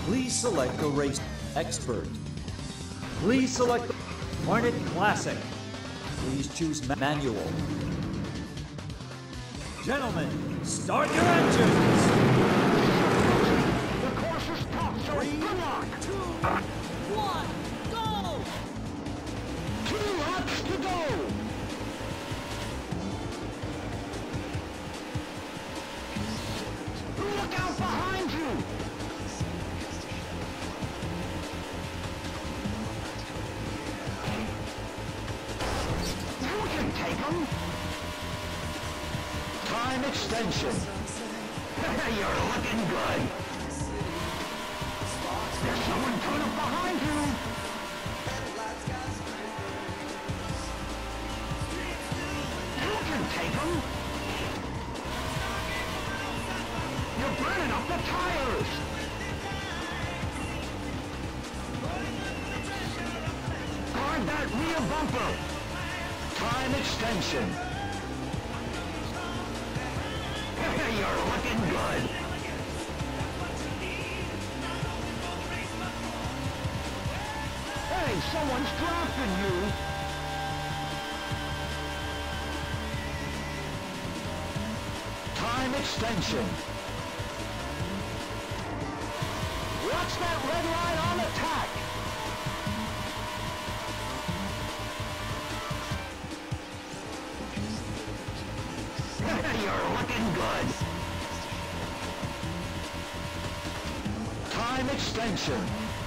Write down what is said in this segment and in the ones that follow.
Please select the race expert. Please select the Hornet Classic. Please choose manual. Gentlemen, start your engines. The course is tough, so good luck. 2, 1, go! 2 laps to go. Look out behind you. You can take them. Time extension. You're looking good. There's someone coming up behind you. You can take them. You're burning up the tires. Guard that rear bumper. Time extension. You're looking good. Hey, someone's dropping you. Time extension. Watch that red line on attack. You're looking good. Time extension.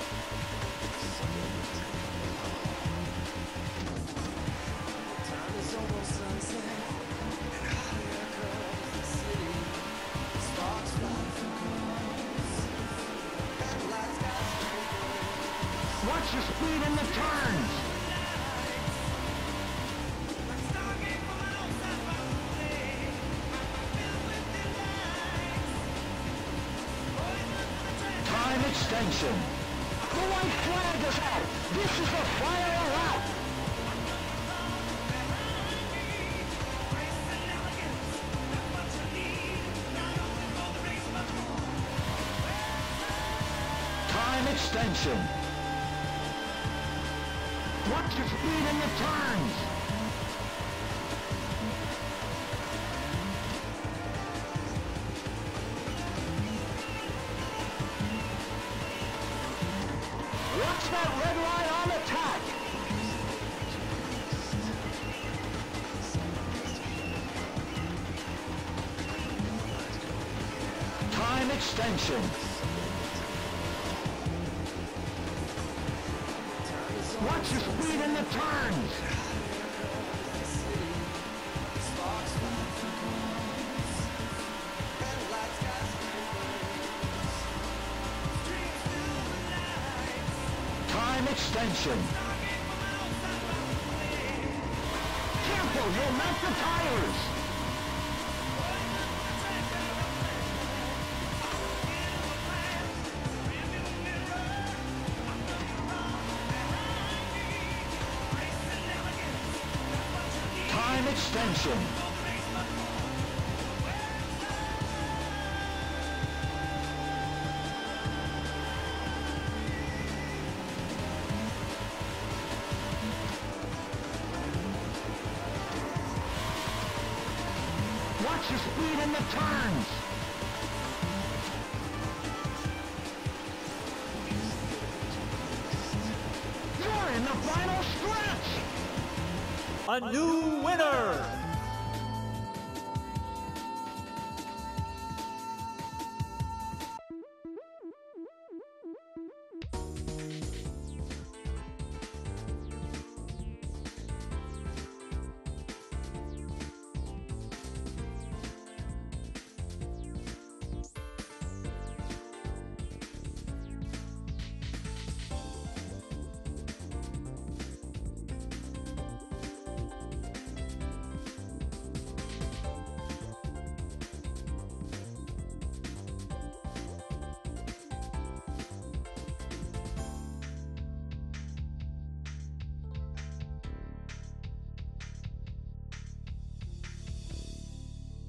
Watch your speed in the turns. Time extension. The white flag is out. This is the final lap. Time extension. Watch your speed in the turns. Watch that red line on attack. Time extension. Watch your speed in the turns. Time extension. Careful, you'll melt the tires. Time extension. Watch your speed in the turns. You're in the final stretch. A new winner!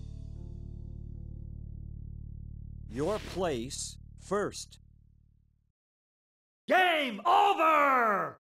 Your place first. Game over!